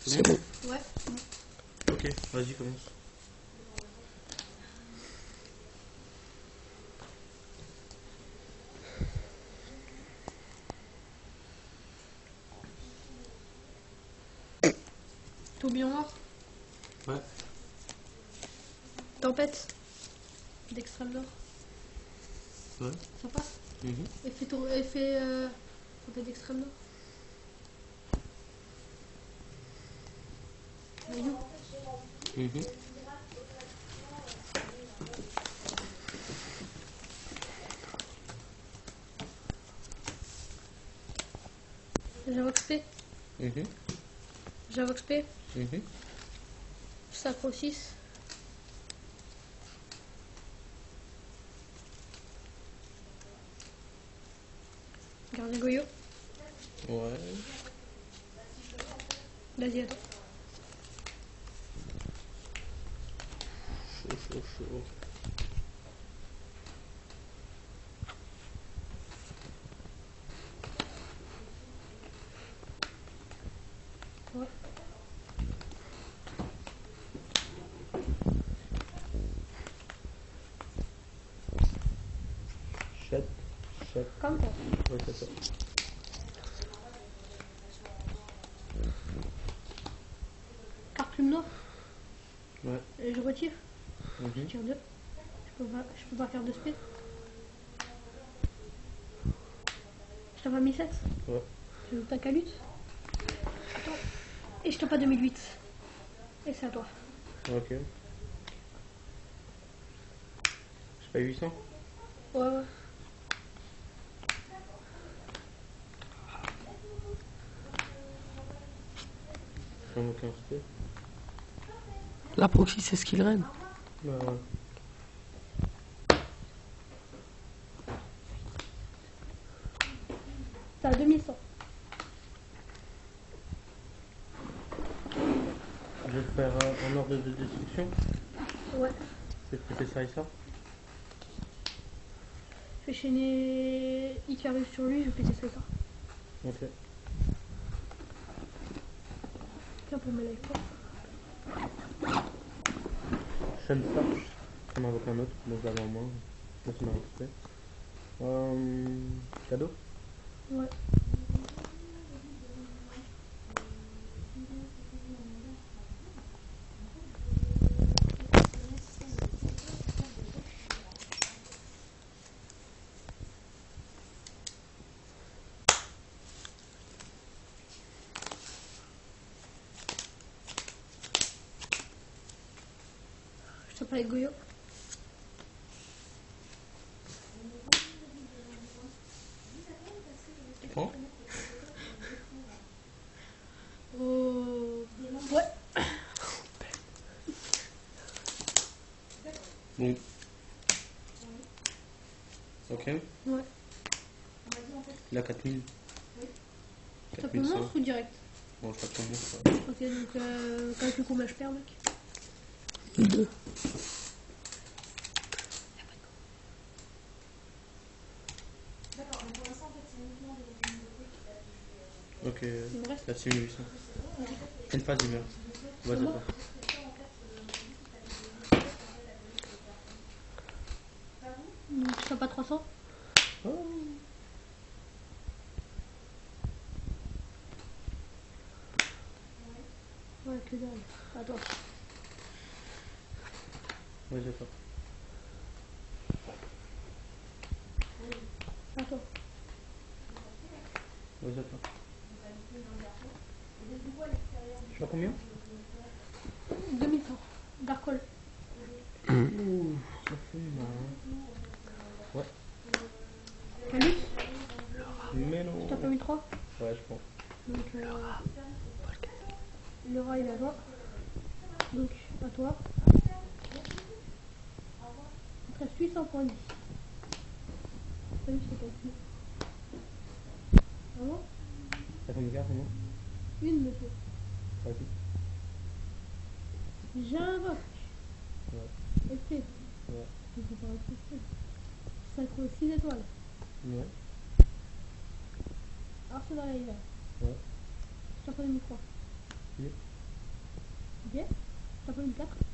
C'est bon. Ouais. Ok, vas-y, commence. Tourbillon noir. Ouais. Tempête. D'extrême nord. Ouais. Ça passe. Mhm. Effet tempête d'extrême nord. Voyou. Mhm. Javox P. Mhm. Javox P. Mhm. Sacro 6. Gardien Goyo. Ouais. Vas-y, attends. Chaud. Ouais. Chat. Comme ça. Ouais, c'est ça. Carte plume noire. Ouais. Et je retire. Je Mhm. tire 2. Je peux pas faire de speed. Je t'en pas mis 7. Ouais. Je joue ta calute. Et je t'en pas 2008. Et c'est à toi. Ok. J'ai pas 800. Ouais. J'en ai aucun respect. La proxy, c'est skill reine. Bah ouais. T'as 2100. Je vais faire un ordre de destruction. Ouais. Je vais péter ça et ça. Je vais chaîner Icarus sur lui, je vais péter ça. Ok. Tiens, pour me live pas. J'aime ça. J'en invoque un autre. Bon, je l'avais en moins. Là, ça m'a respect. Cadeau. Ouais. Je te parle de Goyo. Tu prends? Oh. Ouais. Oui. Ok. Ouais. Il a 4000. Ça peut monstre ou direct? Bon, je tape ton monstre. Ok, donc calcule combien je perds, mec. 2. Ok. Il me reste. Là, 6800. Une phase, il meurt. Vas-y, C'est bon. attends. Donc je t'en pas 300. Oh. Ouais, que dalle. Attends. Vas-y, attends. Attends. Vas-y, attends. Je suis à combien? 2100. Darkhold. Ouh, ça fait mal. Ouais. Calus. Mais non. Je t'en pas mis 3. Ouais, je prends. Donc le rat il est à toi. Donc à toi. Il te reste 800 points de vie. Salut, c'est calculé. Ah bon? T'as combien de cartes, moi? Une, monsieur. Vas-y. J'invoque. Ouais. Épée. Ouais. Je peux pas respecter. Sacro 6 étoiles. Ouais. Arsenal hiver. Ouais. Je t'en connais 1003. Oui. t'as pas une 4.